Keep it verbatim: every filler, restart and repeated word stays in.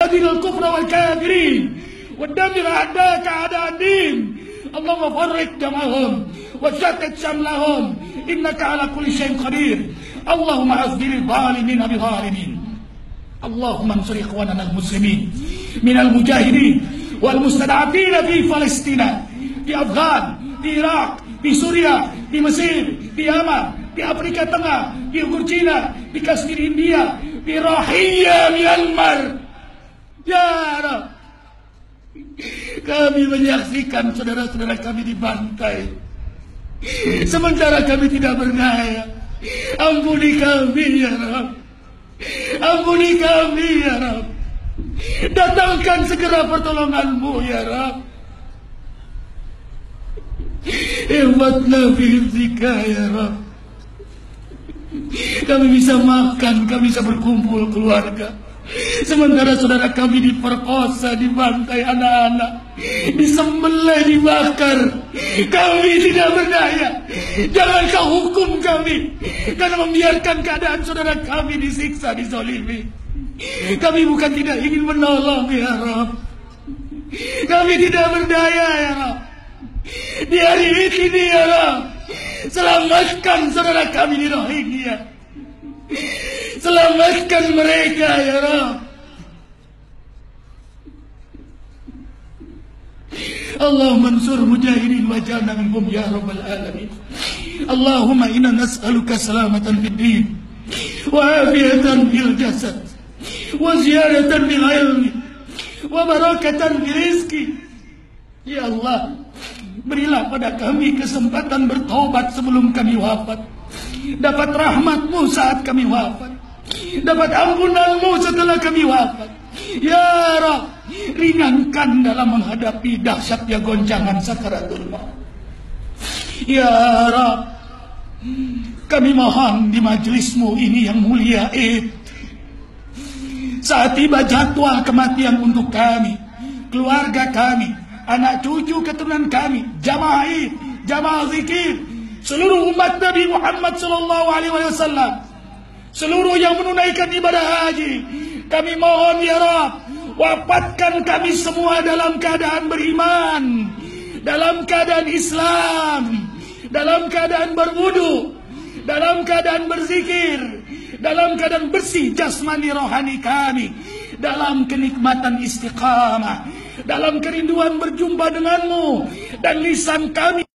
أذل الكفر والكافرين ودمر أعداءك أعداء الدين. اللهم فرق جمعهم وشتت شملهم إنك على كل شيء قدير. اللهم أذل الظالمين بظالمين. اللهم انصر إخواننا المسلمين من المجاهدين والمستضعفين في فلسطين، في أفغان، في Irak, di Suria, di Mesir, di Yaman, di Afrika Tengah, di Ugur Cina, di Kashmir India, di Rohingya Myanmar. Ya Rabb, kami menyaksikan saudara-saudara kami dibantai, sementara kami tidak berdaya. Ampuni kami ya Rabb, ampuni kami ya Rabb. Datangkan segera pertolongan-Mu ya Rabb. Hebatlah firzika ya Rabb. Kami bisa makan, kami bisa berkumpul keluarga, sementara saudara kami diperkosa, dibantai anak-anak, disembelih, dibakar. Kami tidak berdaya. Jangan Kau hukum kami karena membiarkan keadaan saudara kami disiksa, dizalimi. Kami bukan tidak ingin menolong ya Rabb, kami tidak berdaya ya Rabb. Di hari ini ya Rabb, selamatkan saudara kami di Rohingya, selamatkan mereka ya Rabb. Allahumma ansur mujahidin waj'alna minhum ya Rabbal alamin. Allahumma inna nas'aluka salamatan fid din wa afiyatan fil jasad wa ziyadatan fil ilmi wa barakatan fil rizqi. Ya Allah, berilah pada kami kesempatan bertobat sebelum kami wafat, dapat rahmat-Mu saat kami wafat, dapat ampunan-Mu setelah kami wafat. Ya Rabb, ringankan dalam menghadapi dahsyatnya goncangan sakaratul maut. Ya Rabb, kami mohon di majlis-Mu ini yang mulia Id, saat tiba jadwal kematian untuk kami, keluarga kami, anak cucu keturunan kami, jamaah Id, jamaah zikir, seluruh umat Nabi Muhammad sallallahu alaihi wasallam, seluruh yang menunaikan ibadah haji, kami mohon ya Rabb, wafatkan kami semua dalam keadaan beriman, dalam keadaan Islam, dalam keadaan berwudu, dalam keadaan berzikir, dalam keadaan bersih jasmani rohani kami, dalam kenikmatan istiqamah, dalam kerinduan berjumpa denganmu, dan lisan kami